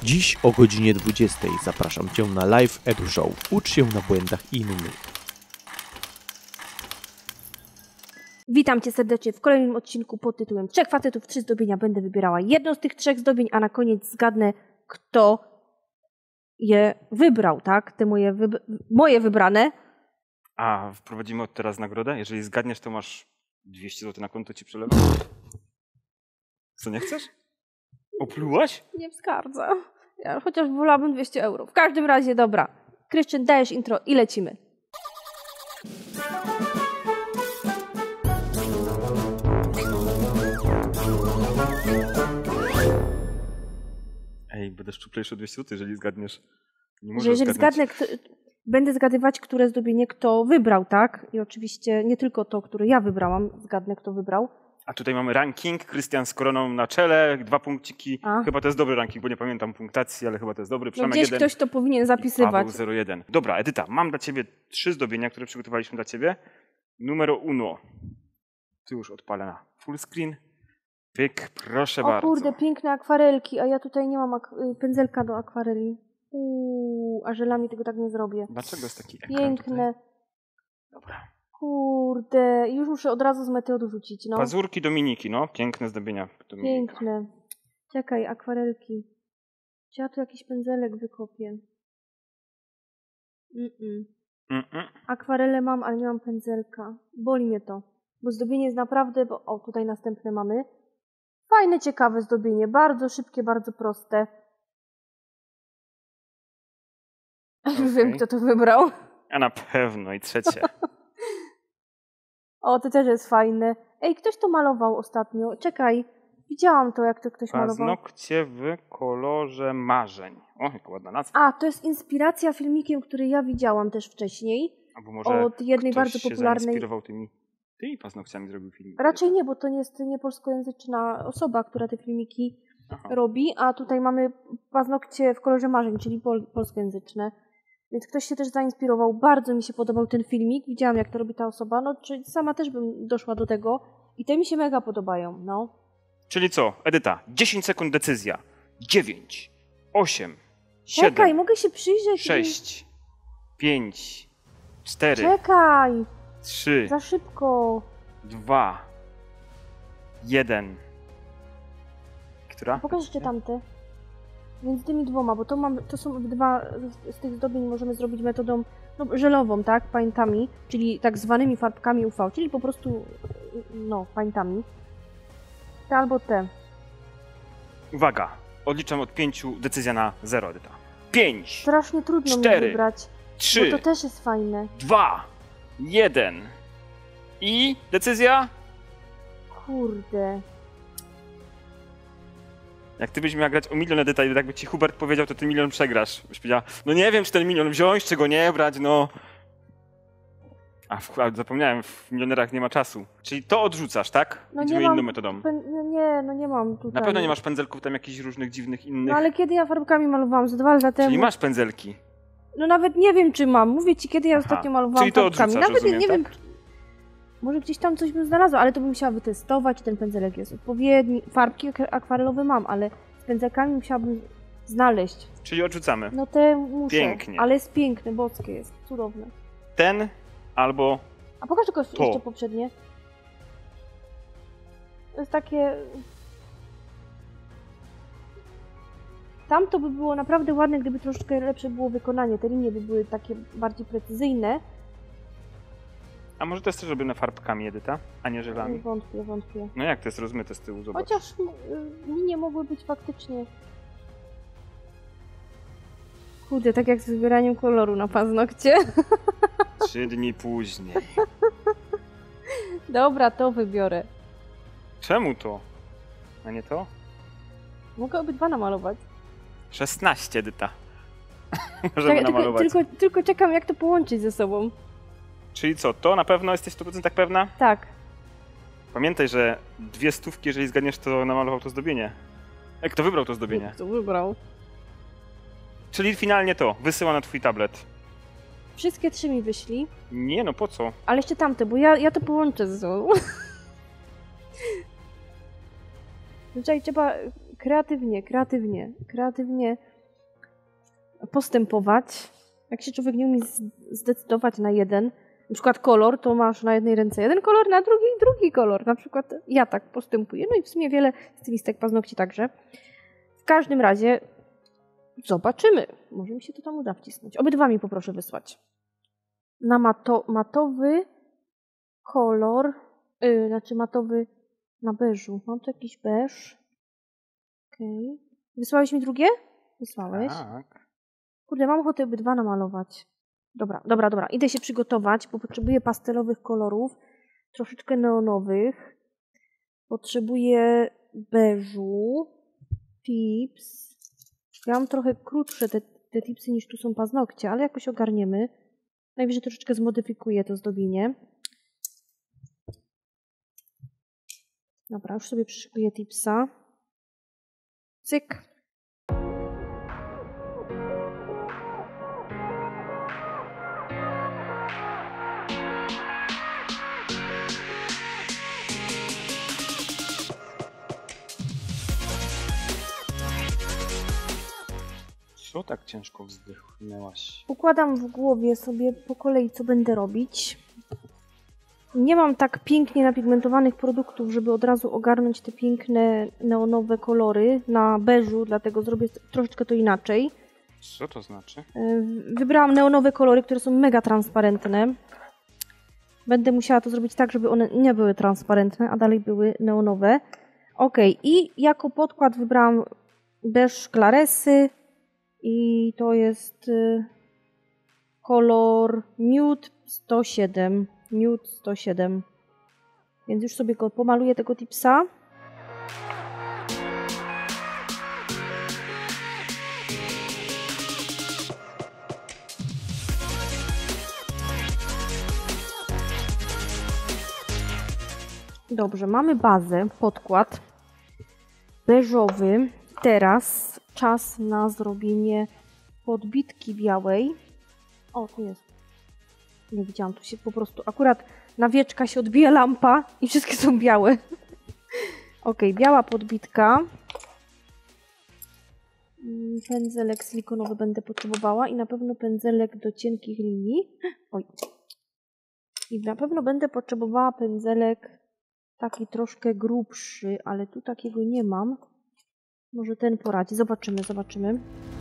Dziś o godzinie 20 zapraszam Cię na Live Edu Show. Ucz się na błędach innych. Witam Cię serdecznie w kolejnym odcinku pod tytułem 3 facetów, 3 zdobienia. Będę wybierała jedno z tych 3 zdobień, a na koniec zgadnę, kto je wybrał, tak? Te moje wybrane. A wprowadzimy od teraz nagrodę? Jeżeli zgadniesz, to masz 200 zł na konto, ci przelewam. Co, nie chcesz? Oplułaś? Nie wskardzę. Ja chociaż wolałabym 200 euro. W każdym razie, dobra. Krystian, dajesz intro i lecimy. Ej, będę szczuplejszy o 200 zł, jeżeli zgadniesz. Nie Że jeżeli zgadnę, będę zgadywać, które zdobienie kto wybrał, tak? I oczywiście nie tylko to, które ja wybrałam, zgadnę, kto wybrał. A tutaj mamy ranking, Krystian z koroną na czele, 2 punkciki. Chyba to jest dobry ranking, bo nie pamiętam punktacji, ale chyba to jest dobry. No gdzieś ktoś to powinien zapisywać. Paweł 01. Dobra, Edyta, mam dla Ciebie 3 zdobienia, które przygotowaliśmy dla Ciebie. Numero 1. Tu już odpalę na full screen. Pyk, proszę bardzo. O kurde, piękne akwarelki, a ja tutaj nie mam pędzelka do akwareli. A żelami tego tak nie zrobię. Dlaczego jest taki ekran piękne. Tutaj? Dobra. Kurde, już muszę od razu z metodu rzucić, no. Pazurki Dominiki, no. Piękne zdobienia Dominika. Piękne. Czekaj, akwarelki. Czy ja tu jakiś pędzelek wykopię? Akwarele mam, ale nie mam pędzelka. Boli mnie to. Bo zdobienie jest naprawdę... O, tutaj następne mamy. Fajne, ciekawe zdobienie. Bardzo szybkie, bardzo proste. Już wiem, kto to wybrał. A na pewno. I trzecie. O, to też jest fajne. Ej, ktoś to malował ostatnio. Czekaj. Widziałam to, jak to ktoś malował. Paznokcie w kolorze marzeń. O, jaka ładna nazwa. A, to jest inspiracja filmikiem, który ja widziałam też wcześniej. Albo może od jednej bardzo popularnej... się zainspirował tymi paznokciami, zrobił film. Raczej nie, bo to nie jest niepolskojęzyczna osoba, która te filmiki robi, a tutaj mamy paznokcie w kolorze marzeń, czyli polskojęzyczne. Więc ktoś się też zainspirował. Bardzo mi się podobał ten filmik. Widziałam, jak to robi ta osoba. No, czyli sama też bym doszła do tego. I te mi się mega podobają, no. Czyli co, Edyta? 10 sekund decyzja. 9, 8, 7, Czekaj, mogę się przyjrzeć. 6, 5, 4, Czekaj. 3, Za szybko. 2, 1. Która? Pokaż jeszcze tamte. Między tymi dwoma, bo to są dwa z tych zdobień możemy zrobić metodą żelową, tak? Paintami, czyli tak zwanymi farbkami UV, czyli po prostu paintami. Te albo te. Uwaga, odliczam od 5, decyzja na 0, Edyta. 5, strasznie trudno 4, mi wybrać, 3, bo to też jest fajne. 2, 1. I decyzja? Kurde. Jak ty byś miała grać o milion, Edyta, i jakby ci Hubert powiedział, to ty milion przegrasz. Byś powiedziała, no nie wiem, czy ten milion wziąć, czy go nie brać, no. A zapomniałem, w milionerach nie ma czasu. Czyli to odrzucasz, tak? No idziemy nie mam, inną metodą. Nie mam tutaj. Na pewno nie masz pędzelków tam jakichś różnych dziwnych innych. No ale kiedy ja farbkami malowałam? Za 2 lata temu. Czyli masz pędzelki. No nawet nie wiem, czy mam. Mówię ci, kiedy ja ostatnio malowałam czyli to farbkami. odrzucasz, Nawet rozumiem, nie tak? wiem. Może gdzieś tam coś bym znalazła, ale to bym musiała wytestować, czy ten pędzelek jest odpowiedni. Farbki akwarelowe mam, ale z pędzelkami musiałabym znaleźć. Czyli odrzucamy. No te muszę. Pięknie. Ale jest piękne, boskie jest, cudowne. Ten albo A pokaż tylko to. jeszcze poprzednie. To jest takie... Tam to by było naprawdę ładne, gdyby troszeczkę lepsze było wykonanie. Te linie by były takie bardziej precyzyjne. A może to jest też robione farbkami, Edyta, a nie żelami? Wątpię. No jak to jest rozmyte z tyłu, zobacz. Chociaż linie mogły być faktycznie... Kurde, tak jak z wybieraniem koloru na paznokcie. 3 dni później. Dobra, to wybiorę. Czemu to? A nie to? Mogę obydwa namalować. 16, Edyta. Możemy namalować. Tylko czekam, jak to połączyć ze sobą. Czyli co, to na pewno jesteś 100% pewna? Tak. Pamiętaj, że 200, jeżeli zgadniesz, to namalował to zdobienie. Kto wybrał to zdobienie? Kto wybrał? Czyli finalnie to, wysyła na twój tablet. Wszystkie 3 mi wyślij. Nie, no po co? Ale jeszcze tamte, bo ja to połączę ze sobą. Trzeba kreatywnie. postępować. Jak się człowiek nie umie zdecydować na jeden, na przykład kolor, to masz na jednej ręce jeden kolor, na drugiej drugi kolor. Na przykład ja tak postępuję. No i w sumie wiele stylistek paznokci także. W każdym razie zobaczymy. Może mi się to tam uda wcisnąć. Obydwa mi poproszę wysłać. Na matowy kolor, znaczy matowy na beżu. Mam tu jakiś beż. Okej. Wysłałeś mi drugie? Wysłałeś. Tak. Kurde, mam ochotę obydwa namalować. Dobra. Idę się przygotować, bo potrzebuję pastelowych kolorów, troszeczkę neonowych. Potrzebuję beżu, tips. Ja mam trochę krótsze te tipsy niż tu są paznokcie, ale jakoś ogarniemy. Najwyżej troszeczkę zmodyfikuję to zdobienie. Dobra, już sobie przyszykuję tipsa. Cyk. Co tak ciężko wzdechnęłaś? Układam w głowie sobie po kolei, co będę robić. Nie mam tak pięknie napigmentowanych produktów, żeby od razu ogarnąć te piękne neonowe kolory na beżu, dlatego zrobię troszeczkę to inaczej. Co to znaczy? Wybrałam neonowe kolory, które są mega transparentne. Będę musiała to zrobić tak, żeby one nie były transparentne, a dalej były neonowe. Ok, i jako podkład wybrałam beż Claresy i to jest kolor Nude 107. Nude 107. Więc już sobie go pomaluję, tego tipsa. Dobrze, mamy bazę, podkład beżowy. Teraz czas na zrobienie podbitki białej. O, tu jest. Nie widziałam, tu się po prostu akurat na wieczka się odbija lampa i wszystkie są białe. Ok, biała podbitka. Pędzelek silikonowy będę potrzebowała i na pewno pędzelek do cienkich linii. Oj. I na pewno będę potrzebowała pędzelek taki troszkę grubszy, ale tu takiego nie mam. Może ten poradzi. Zobaczymy.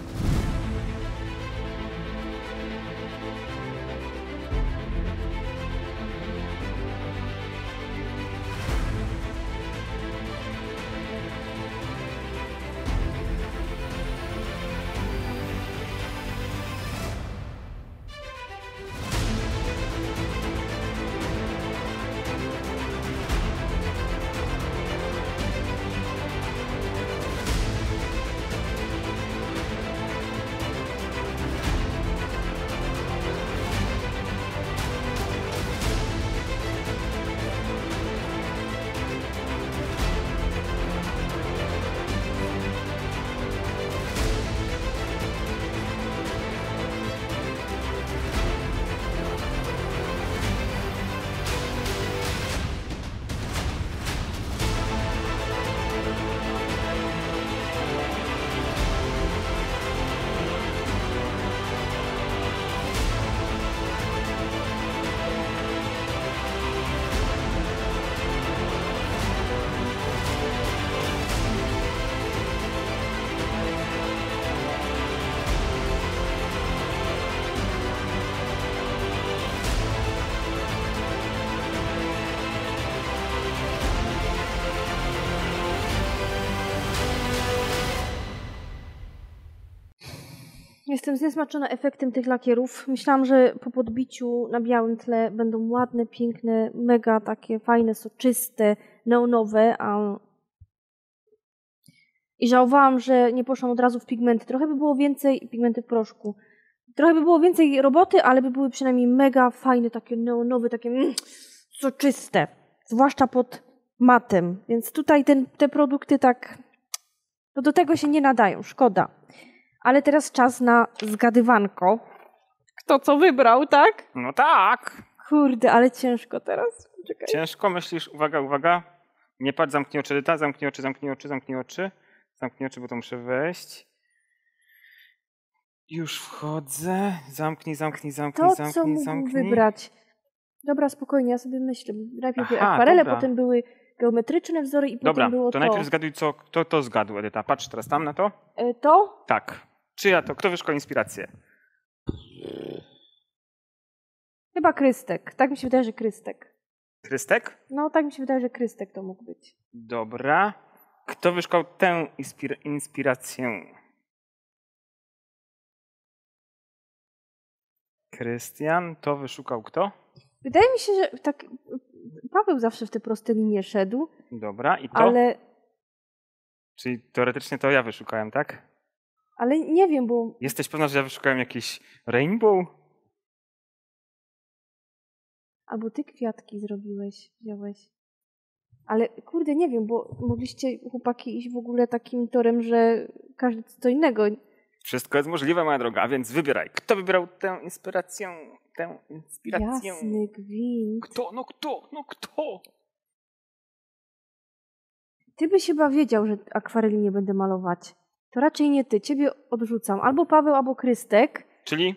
Jestem zniesmaczona efektem tych lakierów. Myślałam, że po podbiciu na białym tle będą ładne, piękne, mega takie fajne, soczyste, neonowe, i żałowałam, że nie poszłam od razu w pigmenty. Trochę by było więcej pigmenty w proszku. Trochę by było więcej roboty, ale by były przynajmniej mega fajne, takie neonowe, takie soczyste. Zwłaszcza pod matem. Więc tutaj te produkty tak no do tego się nie nadają. Szkoda. Ale teraz czas na zgadywanko. Kto co wybrał, tak? No tak. Kurde, ale ciężko teraz. Czekaj. Ciężko myślisz, uwaga. Nie patrz, zamknij oczy, Edyta, zamknij oczy, bo to muszę wejść. Już wchodzę. Zamknij. Co mógł wybrać? Dobra, spokojnie, ja sobie myślę. Najpierw były akwarele, dobra. potem były geometryczne wzory i Dobra, potem było to najpierw zgaduj, kto to zgadł, Edyta. Patrz teraz tam na to. To? Tak. Czyja to? Kto wyszukał inspirację? Chyba Krystek. Tak mi się wydaje, że Krystek. Krystek? No, tak mi się wydaje, że Krystek to mógł być. Dobra. Kto wyszukał tę inspirację? Krystian. To wyszukał kto? Wydaje mi się, że tak Paweł zawsze w te proste linie szedł, Dobra. I to? ale Czyli teoretycznie to ja wyszukałem, tak? nie wiem, bo Jesteś pewna, że ja wyszukałem jakiś rainbow? albo ty kwiatki wziąłeś. Ale kurde, nie wiem, bo mogliście chłopaki iść w ogóle takim torem, że każdy co innego. Wszystko jest możliwe, moja droga, więc wybieraj. Kto wybrał tę inspirację? Jasny gwint. Kto? Ty byś chyba wiedział, że akwareli nie będę malować. To raczej nie ty, ciebie odrzucam. Albo Paweł, albo Krystek. Czyli?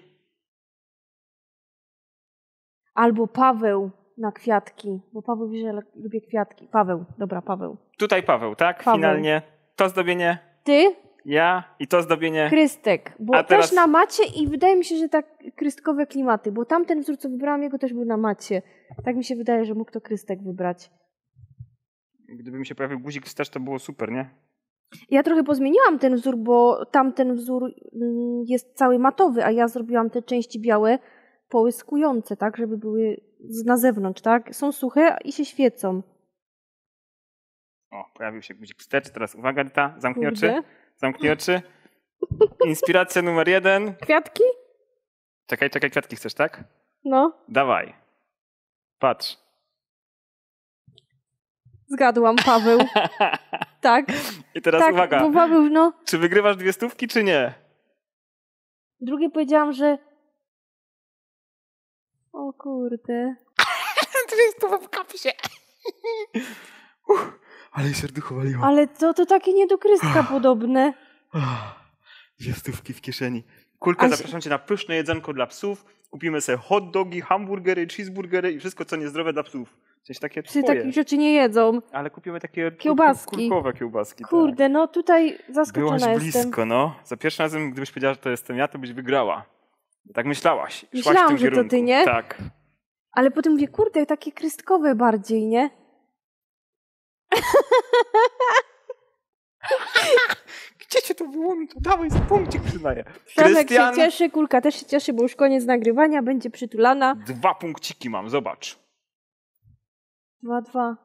Albo Paweł na kwiatki, bo Paweł wie, że lubię kwiatki. Paweł, dobra, Paweł. Tutaj Paweł, tak? Paweł. Finalnie. To zdobienie Ty? ja i to zdobienie... Krystek, bo A teraz- też na macie i wydaje mi się, że tak krystkowe klimaty, bo tamten wzór, co wybrałam, jego też był na macie. Tak mi się wydaje, że mógł to Krystek wybrać. Gdyby mi się pojawił guzik też, to było super, nie? Ja trochę pozmieniłam ten wzór, bo tamten wzór jest cały matowy, a ja zrobiłam te części białe połyskujące, tak, żeby były na zewnątrz, tak? Są suche i się świecą. O, pojawił się guzik wstecz. Teraz uwaga, Edyta, zamknij Kurde. oczy. Zamknij oczy. Inspiracja numer 1. Kwiatki? Czekaj, kwiatki chcesz, tak? No, Dawaj. Patrz. zgadłam, Paweł. Tak, I teraz tak, uwaga. bo Paweł, no. Czy wygrywasz 2 stówki, czy nie? Drugie powiedziałam, że... O kurde. 2 stówy w kapisie. Ale serducho waliło. Ale to takie nie do Krystka podobne. 2 stówki w kieszeni. Kulka, Ale- zapraszam cię na pyszne jedzonko dla psów. Kupimy sobie hot dogi, hamburgery, cheeseburgery i wszystko, co niezdrowe dla psów. Coś takie Psy twoje. takich rzeczy nie jedzą. Ale kupimy takie Kiełbaski. kurkowe kiełbaski. Kurde, no tutaj Tak. zaskoczona Byłaś jestem. blisko, no. Za pierwszym razem, gdybyś powiedziała, że to jestem ja, to byś wygrała. Tak myślałaś. Szłaś Myślałam, w tym że to kierunku. ty, nie? Tak. Ale potem mówię, kurde, takie krystkowe bardziej, nie? Gdzie cię to było? To dawaj, za punkcik przyznaję. Przemek Krystian, się cieszy, Kulka też się cieszy, bo już koniec nagrywania, będzie przytulana. 2 punkciki mam, zobacz. 2-2.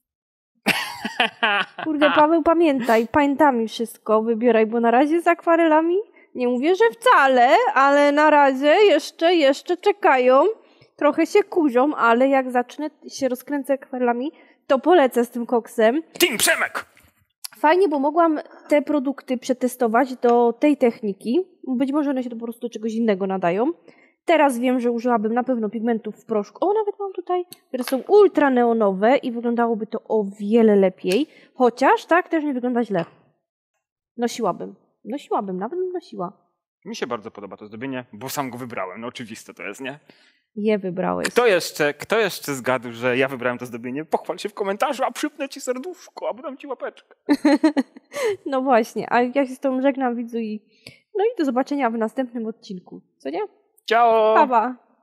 Kurde, Paweł, pamiętaj wszystko, wybieraj, bo na razie z akwarelami nie mówię, że wcale, ale na razie jeszcze czekają. Trochę się kurzą, ale jak zacznę się rozkręcać akwarelami, to polecę z tym koksem. Team Przemek! Fajnie, bo mogłam te produkty przetestować do tej techniki. Być może one się po prostu do czegoś innego nadają. Teraz wiem, że użyłabym na pewno pigmentów w proszku. O, nawet mam tutaj, które są ultra neonowe i wyglądałoby to o wiele lepiej. Chociaż tak też nie wygląda źle. Nosiłabym, nawet bym nosiła. Mi się bardzo podoba to zdobienie, bo sam go wybrałem. No oczywiste to jest, nie? Je wybrałeś. Kto jeszcze zgadł, że ja wybrałem to zdobienie? Pochwal się w komentarzu, a przypnę ci serduszko, albo dam ci łapeczkę. No właśnie, a ja się z tą żegnam, widzu, i no i do zobaczenia w następnym odcinku. Co nie? Ciao! Pa, pa.